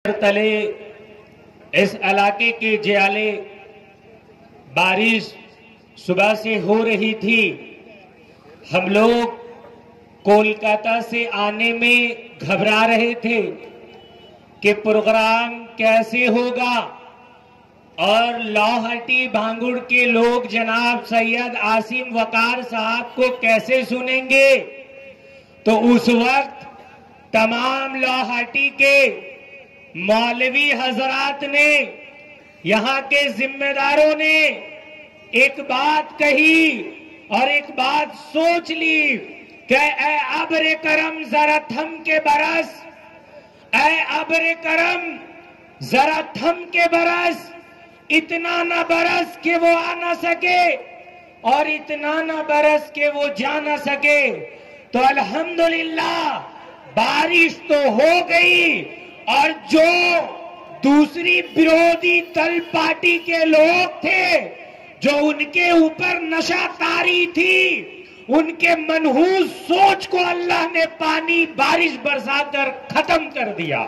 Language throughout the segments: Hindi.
तले इस इलाके के जियाले बारिश सुबह से हो रही थी। हम लोग कोलकाता से आने में घबरा रहे थे कि प्रोग्राम कैसे होगा और लाहौटी भांगुड़ के लोग जनाब सैयद आसिम वकार साहब को कैसे सुनेंगे। तो उस वक्त तमाम लाहौटी के मौलवी हजरात ने, यहाँ के जिम्मेदारों ने एक बात कही और एक बात सोच ली कि ऐ अब्र करम जरा थम के बरस, ऐ अब्र करम जरा थम के बरस, इतना न बरस कि वो आ ना सके और इतना न बरस कि वो जा ना सके। तो अल्हम्दुलिल्लाह बारिश तो हो गई और जो दूसरी विरोधी दल पार्टी के लोग थे जो उनके ऊपर नशा तारी थी, उनके मनहूस सोच को अल्लाह ने पानी बारिश बरसाकर खत्म कर दिया।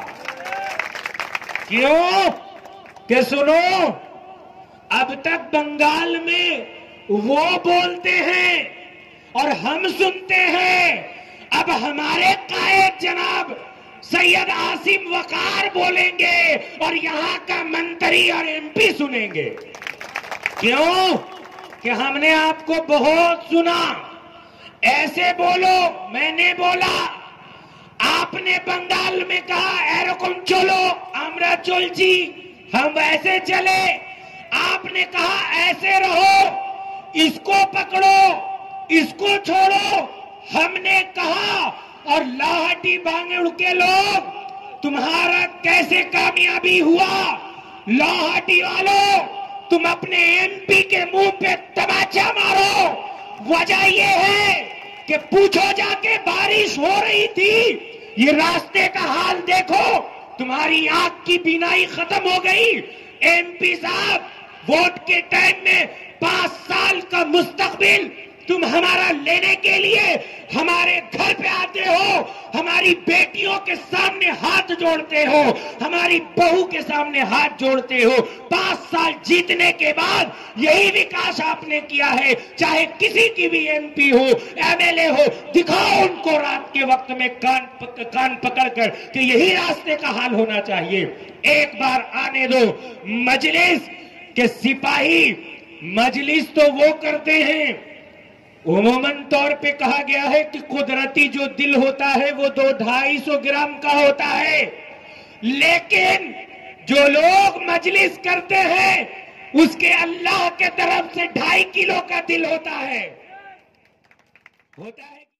क्यों कि सुनो, अब तक बंगाल में वो बोलते हैं और हम सुनते हैं। अब हमारे कायद जनाब सैयद आसिम वकार बोलेंगे और यहां का मंत्री और एमपी सुनेंगे। क्यों कि हमने आपको बहुत सुना, ऐसे बोलो, मैंने बोला, आपने बंगाल में कहा एरकम चलो आमरा चलची, हम वैसे चले। आपने कहा ऐसे रहो, इसको पकड़ो, इसको छोड़ो, हमने कहा। और लाहौटी भांगुड़ के लोग, तुम्हारा कैसे कामयाबी हुआ? लाहौटी वालों, तुम अपने एमपी के मुंह पे तमाचा मारो। वजह यह है कि पूछो जाके, बारिश हो रही थी, ये रास्ते का हाल देखो, तुम्हारी आंख की बीनाई खत्म हो गई। एमपी साहब, वोट के टाइम में 5 साल का मुस्तकबिल तुम हमारा लेने के लिए हमारे घर पे आते हो, हमारी बेटियों के सामने हाथ जोड़ते हो, हमारी बहू के सामने हाथ जोड़ते हो। 5 साल जीतने के बाद यही विकास आपने किया है। चाहे किसी की भी एमपी हो, एमएलए हो, दिखाओ उनको रात के वक्त में कान पकड़कर कि यही रास्ते का हाल होना चाहिए। एक बार आने दो। मजलिस के सिपाही मजलिस तो वो करते हैं, उमूमन तौर पे कहा गया है कि कुदरती जो दिल होता है वो 200-250 ग्राम का होता है, लेकिन जो लोग मजलिस करते हैं उसके अल्लाह के तरफ से 2.5 किलो का दिल होता है।